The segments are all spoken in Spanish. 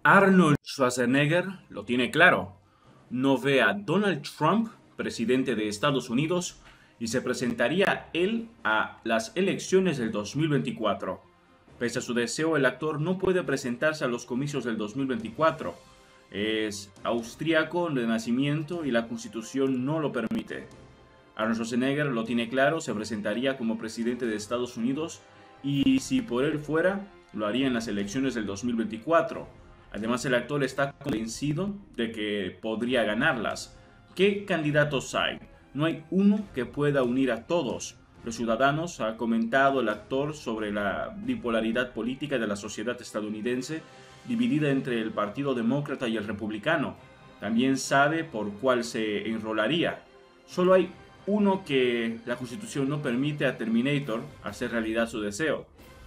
Arnold Schwarzenegger lo tiene claro. No ve a Donald Trump, presidente de Estados Unidos, y se presentaría él a las elecciones del 2024. Pese a su deseo, el actor no puede presentarse a los comicios del 2024. Es austríaco de nacimiento y la Constitución no lo permite. Arnold Schwarzenegger lo tiene claro, se presentaría como presidente de Estados Unidos y si por él fuera, lo haría en las elecciones del 2024. Además, el actor está convencido de que podría ganarlas. ¿Qué candidatos hay? No hay uno que pueda unir a todos. Los ciudadanos, ha comentado el actor sobre la bipolaridad política de la sociedad estadounidense, dividida entre el Partido Demócrata y el Republicano. También sabe por cuál se enrolaría. Solo hay uno que la Constitución no permite a Terminator hacer realidad su deseo.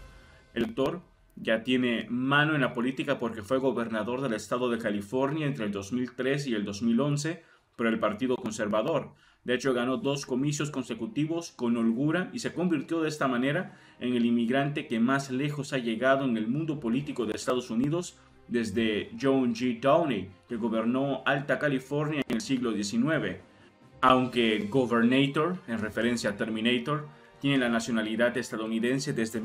El actor ya tiene mano en la política porque fue gobernador del estado de California entre el 2003 y el 2011 por el Partido Conservador. De hecho, ganó 2 comicios consecutivos con holgura y se convirtió de esta manera en el inmigrante que más lejos ha llegado en el mundo político de Estados Unidos desde John G. Downey, que gobernó Alta California en el siglo XIX. Aunque Governator, en referencia a Terminator, tiene la nacionalidad estadounidense desde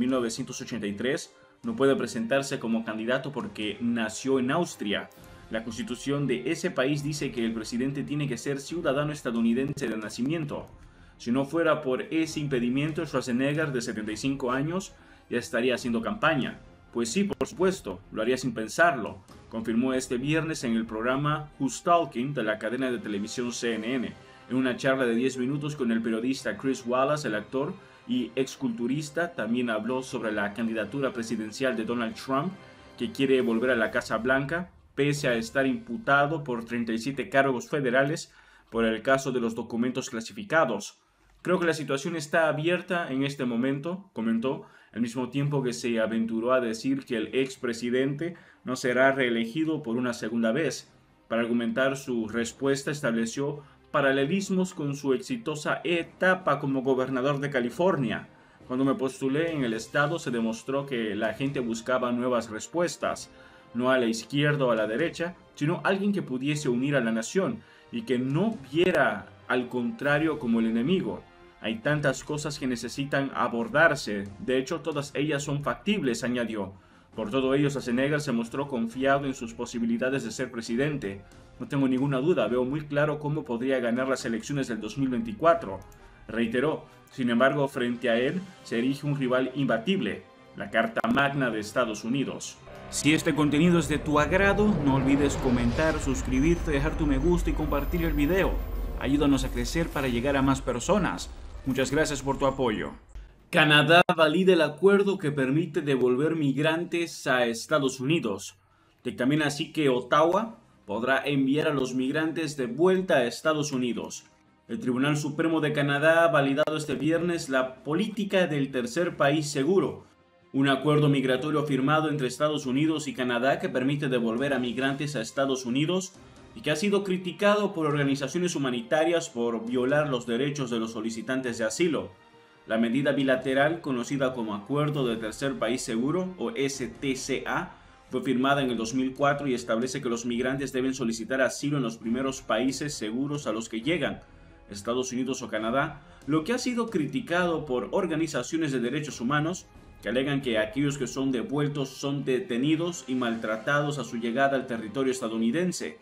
1983, no puede presentarse como candidato porque nació en Austria. La constitución de ese país dice que el presidente tiene que ser ciudadano estadounidense de nacimiento. Si no fuera por ese impedimento, Schwarzenegger, de 75 años, ya estaría haciendo campaña. Pues sí, por supuesto, lo haría sin pensarlo, confirmó este viernes en el programa Who's Talking de la cadena de televisión CNN. En una charla de 10 minutos con el periodista Chris Wallace, el actor y exculturista, también habló sobre la candidatura presidencial de Donald Trump, que quiere volver a la Casa Blanca, pese a estar imputado por 37 cargos federales por el caso de los documentos clasificados. Creo que la situación está abierta en este momento, comentó, al mismo tiempo que se aventuró a decir que el expresidente no será reelegido por una segunda vez. Para argumentar su respuesta, estableció paralelismos con su exitosa etapa como gobernador de California. Cuando me postulé en el estado se demostró que la gente buscaba nuevas respuestas, no a la izquierda o a la derecha, sino alguien que pudiese unir a la nación y que no viera al contrario como el enemigo. Hay tantas cosas que necesitan abordarse, de hecho todas ellas son factibles, añadió. Por todo ello, Schwarzenegger se mostró confiado en sus posibilidades de ser presidente. No tengo ninguna duda, veo muy claro cómo podría ganar las elecciones del 2024. Reiteró, sin embargo, frente a él se erige un rival imbatible, la Carta Magna de Estados Unidos. Si este contenido es de tu agrado, no olvides comentar, suscribirte, dejar tu me gusta y compartir el video. Ayúdanos a crecer para llegar a más personas. Muchas gracias por tu apoyo. Canadá valida el acuerdo que permite devolver migrantes a Estados Unidos. Dictamina así que Ottawa podrá enviar a los migrantes de vuelta a Estados Unidos. El Tribunal Supremo de Canadá ha validado este viernes la política del tercer país seguro, un acuerdo migratorio firmado entre Estados Unidos y Canadá que permite devolver a migrantes a Estados Unidos y que ha sido criticado por organizaciones humanitarias por violar los derechos de los solicitantes de asilo. La medida bilateral, conocida como Acuerdo de Tercer País Seguro, o STCA, fue firmada en el 2004 y establece que los migrantes deben solicitar asilo en los primeros países seguros a los que llegan, Estados Unidos o Canadá, lo que ha sido criticado por organizaciones de derechos humanos que alegan que aquellos que son devueltos son detenidos y maltratados a su llegada al territorio estadounidense.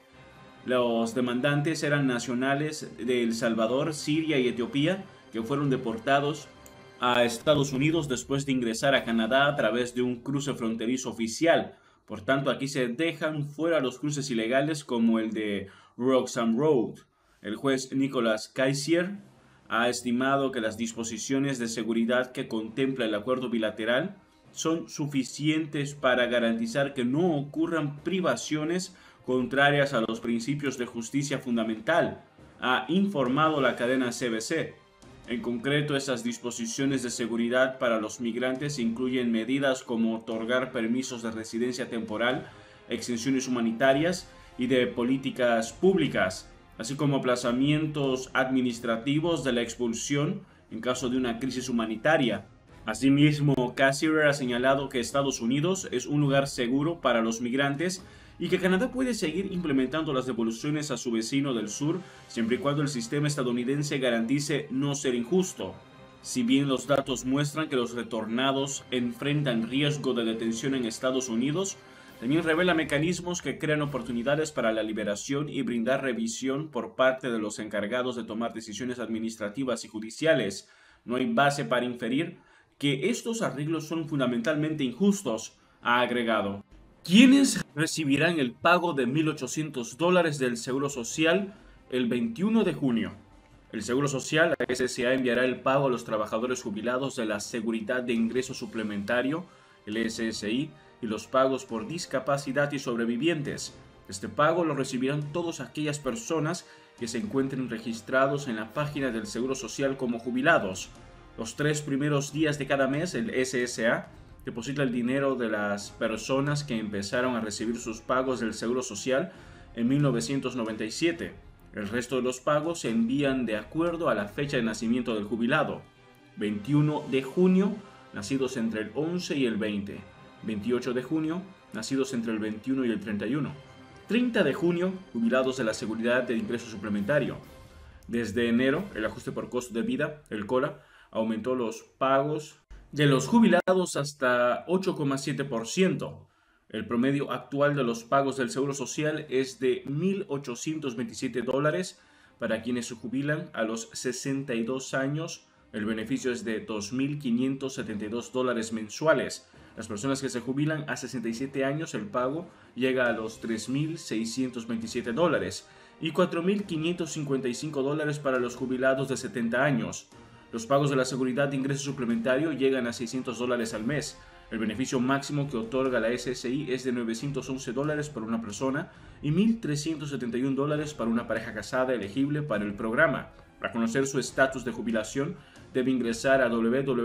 Los demandantes eran nacionales de El Salvador, Siria y Etiopía, que fueron deportados a Estados Unidos después de ingresar a Canadá a través de un cruce fronterizo oficial. Por tanto, aquí se dejan fuera los cruces ilegales como el de Roxham Road. El juez Nicholas Kayser ha estimado que las disposiciones de seguridad que contempla el acuerdo bilateral son suficientes para garantizar que no ocurran privaciones contrarias a los principios de justicia fundamental, ha informado la cadena CBC. En concreto, esas disposiciones de seguridad para los migrantes incluyen medidas como otorgar permisos de residencia temporal, exenciones humanitarias y de políticas públicas, así como aplazamientos administrativos de la expulsión en caso de una crisis humanitaria. Asimismo, Kayser ha señalado que Estados Unidos es un lugar seguro para los migrantes y que Canadá puede seguir implementando las devoluciones a su vecino del sur siempre y cuando el sistema estadounidense garantice no ser injusto. Si bien los datos muestran que los retornados enfrentan riesgo de detención en Estados Unidos, también revela mecanismos que crean oportunidades para la liberación y brindar revisión por parte de los encargados de tomar decisiones administrativas y judiciales. No hay base para inferir que estos arreglos son fundamentalmente injustos, ha agregado. ¿Quiénes recibirán el pago de $1.800 del Seguro Social el 21 de junio? El Seguro Social, la SSA, enviará el pago a los trabajadores jubilados de la Seguridad de Ingreso Suplementario, el SSI, y los pagos por discapacidad y sobrevivientes. Este pago lo recibirán todas aquellas personas que se encuentren registrados en la página del Seguro Social como jubilados. Los 3 primeros días de cada mes, el SSA deposita el dinero de las personas que empezaron a recibir sus pagos del Seguro Social en 1997. El resto de los pagos se envían de acuerdo a la fecha de nacimiento del jubilado. 21 de junio, nacidos entre el 11 y el 20. 28 de junio, nacidos entre el 21 y el 31. 30 de junio, jubilados de la Seguridad de Ingreso Suplementario. Desde enero, el ajuste por costo de vida, el COLA, aumentó los pagos de los jubilados hasta 8,7%. El promedio actual de los pagos del Seguro Social es de $1.827 para quienes se jubilan a los 62 años. El beneficio es de $2.572 mensuales. Las personas que se jubilan a 67 años, el pago llega a los $3.627 y $4.555 para los jubilados de 70 años. Los pagos de la Seguridad de Ingreso Suplementario llegan a $600 al mes. El beneficio máximo que otorga la SSI es de $911 para una persona y $1.371 para una pareja casada elegible para el programa. Para conocer su estatus de jubilación, debe ingresar a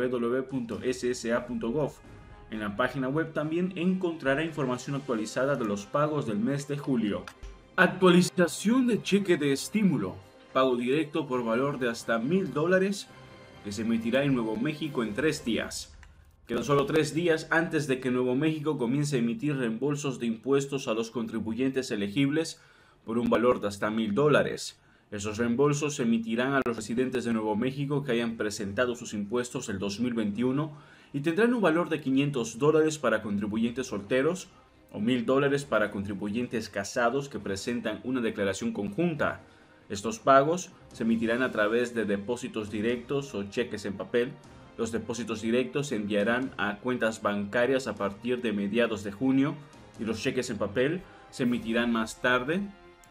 www.ssa.gov. En la página web también encontrará información actualizada de los pagos del mes de julio. Actualización de cheque de estímulo. Pago directo por valor de hasta $1.000 que se emitirá en Nuevo México en 3 días. Quedan solo 3 días antes de que Nuevo México comience a emitir reembolsos de impuestos a los contribuyentes elegibles por un valor de hasta $1.000. Esos reembolsos se emitirán a los residentes de Nuevo México que hayan presentado sus impuestos del 2021 y tendrán un valor de $500 para contribuyentes solteros o $1.000 para contribuyentes casados que presentan una declaración conjunta. Estos pagos se emitirán a través de depósitos directos o cheques en papel. Los depósitos directos se enviarán a cuentas bancarias a partir de mediados de junio y los cheques en papel se emitirán más tarde.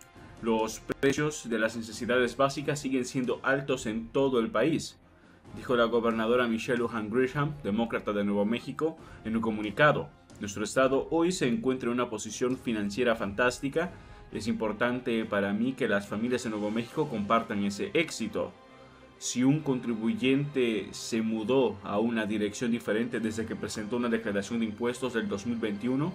Los precios de las necesidades básicas siguen siendo altos en todo el país, dijo la gobernadora Michelle Lujan Grisham, demócrata de Nuevo México, en un comunicado. Nuestro estado hoy se encuentra en una posición financiera fantástica. Es importante para mí que las familias de Nuevo México compartan ese éxito. Si un contribuyente se mudó a una dirección diferente desde que presentó una declaración de impuestos del 2021,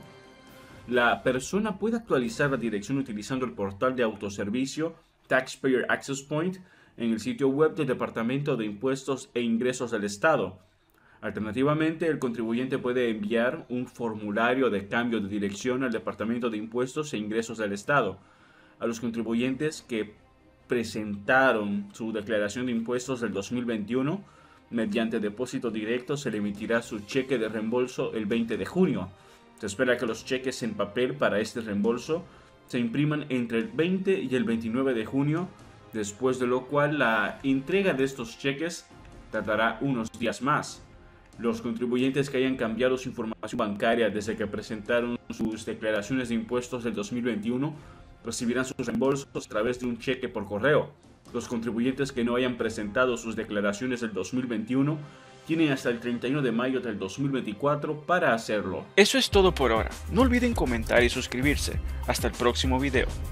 la persona puede actualizar la dirección utilizando el portal de autoservicio Taxpayer Access Point en el sitio web del Departamento de Impuestos e Ingresos del Estado. Alternativamente, el contribuyente puede enviar un formulario de cambio de dirección al Departamento de Impuestos e Ingresos del Estado. A los contribuyentes que presentaron su declaración de impuestos del 2021, mediante depósito directo se le emitirá su cheque de reembolso el 20 de junio. Se espera que los cheques en papel para este reembolso se impriman entre el 20 y el 29 de junio, después de lo cual la entrega de estos cheques tardará unos días más. Los contribuyentes que hayan cambiado su información bancaria desde que presentaron sus declaraciones de impuestos del 2021 recibirán sus reembolsos a través de un cheque por correo. Los contribuyentes que no hayan presentado sus declaraciones del 2021 tienen hasta el 31 de mayo del 2024 para hacerlo. Eso es todo por ahora. No olviden comentar y suscribirse. Hasta el próximo video.